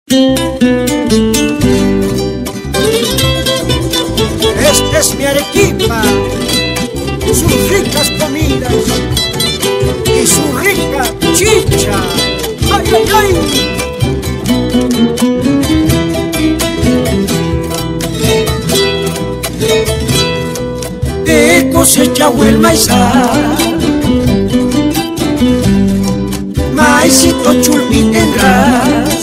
Esta es mi Arequipa, sus ricas comidas y su rica chicha. ¡Ay, ay, ay! He cosechado el maizal, maicito chulpi tendrás,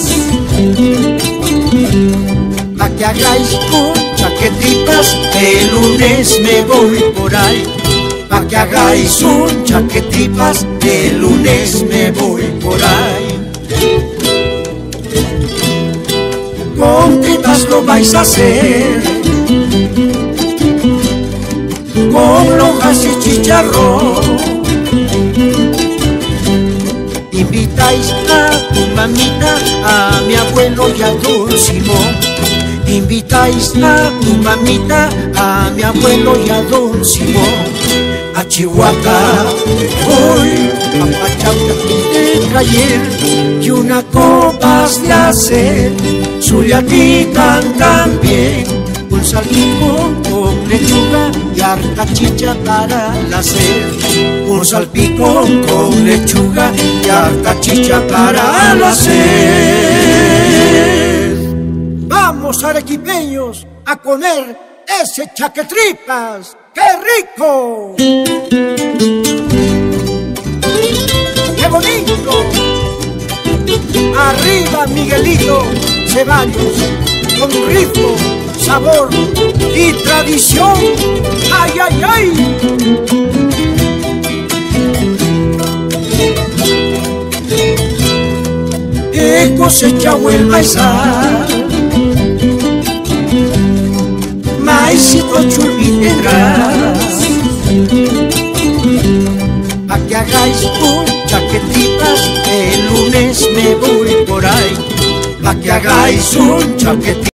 pa' que hagáis concha que tripas, el lunes me voy por ahí. Pa' que hagáis un chaquetripas, el lunes me voy por ahí. Con tripas lo vais a hacer, con lonjas y chicharrón. Invitáis a tu mamita, a mi abuelo y a don Simón. Invitáis a tu mamita, a mi abuelo y a don Simón. A Chihuahua voy, a Pachauta de traer y una copa has de hacer. Zulianica también, un salpicón con lechuga y harta chicha para el hacer. Un salpicón con lechuga y harta chicha para el hacer. Vamos, arequipeños, a comer ese chaquetripas. ¡Qué rico! ¡Qué bonito! Arriba Miguelito Ceballos, con ritmo, sabor y tradición. ¡Ay, ay, ay! He cosechado el maizal, maicito chulpi tendrás, pa' que hagáis un chaquetripas, el lunes me voy por ahí. Pa' que hagáis un chaquetripas.